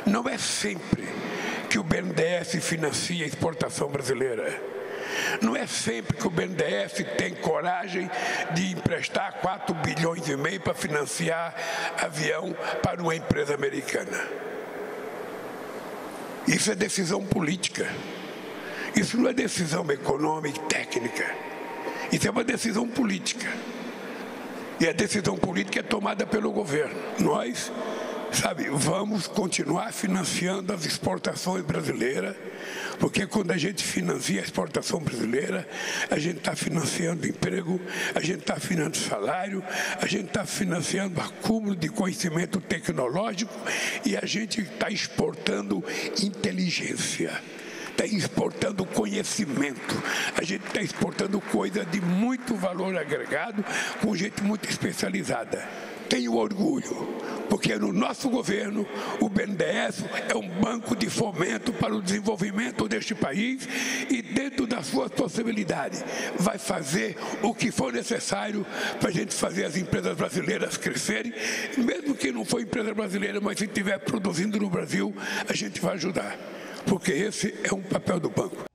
Não é sempre que o BNDES financia a exportação brasileira. Não é sempre que o BNDES tem coragem de emprestar 4,5 bilhões para financiar avião para uma empresa americana. Isso é decisão política. Isso não é decisão econômica e técnica. Isso é uma decisão política. E a decisão política é tomada pelo governo. Nós, vamos continuar financiando as exportações brasileiras, porque quando a gente financia a exportação brasileira, a gente está financiando emprego, a gente está financiando salário, a gente está financiando acúmulo de conhecimento tecnológico e a gente está exportando inteligência. Está exportando conhecimento, a gente está exportando coisa de muito valor agregado com gente muito especializada. Tenho orgulho, porque no nosso governo o BNDES é um banco de fomento para o desenvolvimento deste país e dentro das suas possibilidades vai fazer o que for necessário para a gente fazer as empresas brasileiras crescerem, mesmo que não for empresa brasileira, mas se estiver produzindo no Brasil, a gente vai ajudar. Porque esse é um papel do banco.